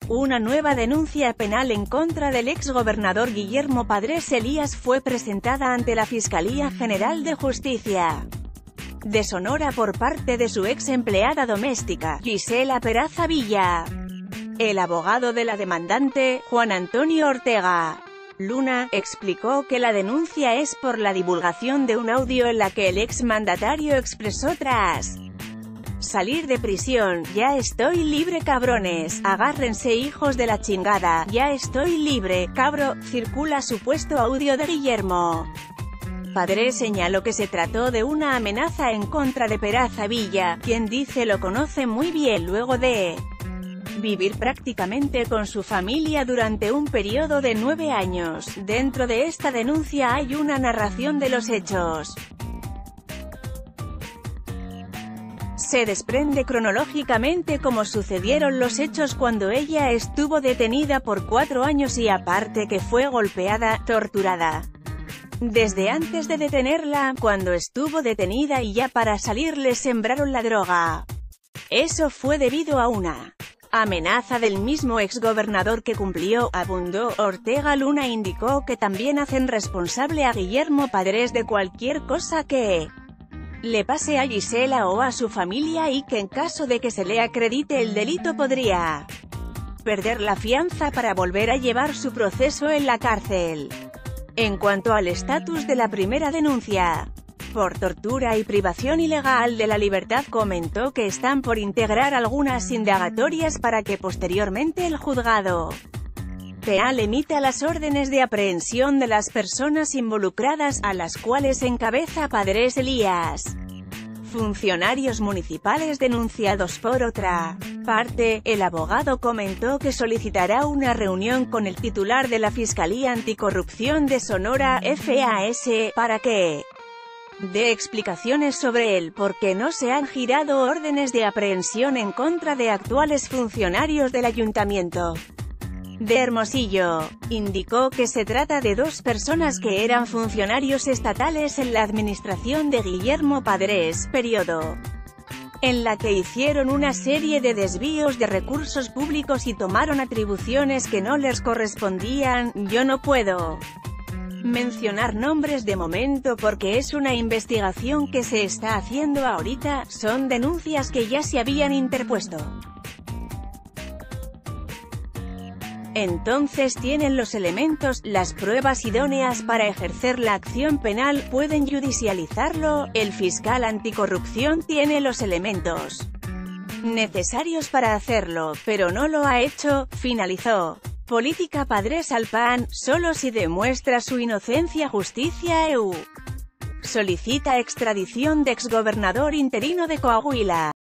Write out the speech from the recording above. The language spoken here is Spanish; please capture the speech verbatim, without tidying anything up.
Una nueva denuncia penal en contra del exgobernador Guillermo Padres Elías fue presentada ante la Fiscalía General de Justicia de Sonora por parte de su ex empleada doméstica, Gisela Peraza Villa. El abogado de la demandante, Juan Antonio Ortega Luna, explicó que la denuncia es por la divulgación de un audio en la que el exmandatario expresó tras salir de prisión: "Ya estoy libre, cabrones, agárrense, hijos de la chingada, ya estoy libre, cabro". Circula supuesto audio de Guillermo Padres señaló que se trató de una amenaza en contra de Peraza Villa, quien dice lo conoce muy bien luego de vivir prácticamente con su familia durante un periodo de nueve años. Dentro de esta denuncia hay una narración de los hechos. Se desprende cronológicamente cómo sucedieron los hechos cuando ella estuvo detenida por cuatro años y aparte que fue golpeada, torturada desde antes de detenerla, cuando estuvo detenida y ya para salir le sembraron la droga. Eso fue debido a una amenaza del mismo exgobernador que cumplió, abundó. Ortega Luna indicó que también hacen responsable a Guillermo Padres de cualquier cosa que le pase a Gisela o a su familia y que en caso de que se le acredite el delito podría perder la fianza para volver a llevar su proceso en la cárcel. En cuanto al estatus de la primera denuncia por tortura y privación ilegal de la libertad, comentó que están por integrar algunas indagatorias para que posteriormente el juzgado penal emita las órdenes de aprehensión de las personas involucradas, a las cuales encabeza Padres Elías. Funcionarios municipales denunciados. Por otra parte, el abogado comentó que solicitará una reunión con el titular de la Fiscalía Anticorrupción de Sonora, F A S, para que dé explicaciones sobre el por qué no se han girado órdenes de aprehensión en contra de actuales funcionarios del Ayuntamiento de Hermosillo. Indicó que se trata de dos personas que eran funcionarios estatales en la administración de Guillermo Padres, periodo en la que hicieron una serie de desvíos de recursos públicos y tomaron atribuciones que no les correspondían. Yo no puedo mencionar nombres de momento porque es una investigación que se está haciendo ahorita, son denuncias que ya se habían interpuesto. Entonces tienen los elementos, las pruebas idóneas para ejercer la acción penal, pueden judicializarlo. El fiscal anticorrupción tiene los elementos necesarios para hacerlo, pero no lo ha hecho, finalizó. Política Padres al P A N, solo si demuestra su inocencia. Justicia E U solicita extradición de exgobernador interino de Coahuila.